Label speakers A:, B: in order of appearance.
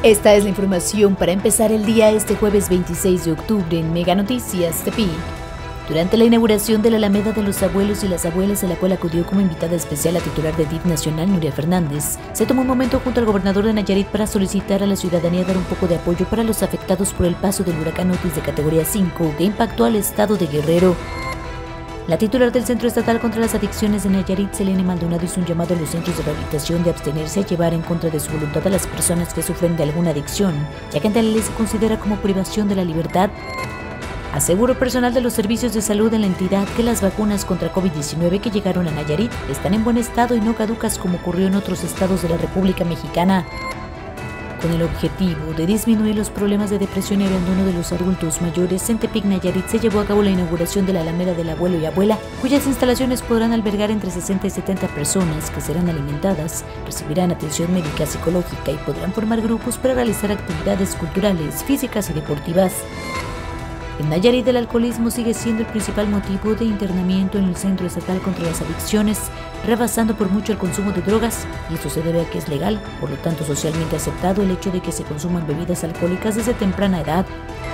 A: Esta es la información para empezar el día este jueves 26 de octubre en Mega Noticias Tepic. Durante la inauguración de la Alameda de los Abuelos y las Abuelas, a la cual acudió como invitada especial la titular de DIF Nacional, Nuria Fernández, se tomó un momento junto al gobernador de Nayarit para solicitar a la ciudadanía dar un poco de apoyo para los afectados por el paso del huracán Otis de categoría 5 que impactó al estado de Guerrero. La titular del Centro Estatal contra las Adicciones de Nayarit, Selene Maldonado, hizo un llamado a los centros de rehabilitación de abstenerse a llevar en contra de su voluntad a las personas que sufren de alguna adicción, ya que ante la ley se considera como privación de la libertad. Aseguró personal de los servicios de salud en la entidad que las vacunas contra COVID-19 que llegaron a Nayarit están en buen estado y no caducas como ocurrió en otros estados de la República Mexicana. Con el objetivo de disminuir los problemas de depresión y abandono de los adultos mayores, en Tepic, Nayarit, se llevó a cabo la inauguración de la Alameda del Abuelo y Abuela, cuyas instalaciones podrán albergar entre 60 y 70 personas que serán alimentadas, recibirán atención médica psicológica y podrán formar grupos para realizar actividades culturales, físicas y deportivas. En Nayarit, el alcoholismo sigue siendo el principal motivo de internamiento en el Centro Estatal contra las Adicciones, rebasando por mucho el consumo de drogas, y esto se debe a que es legal, por lo tanto socialmente aceptado el hecho de que se consuman bebidas alcohólicas desde temprana edad.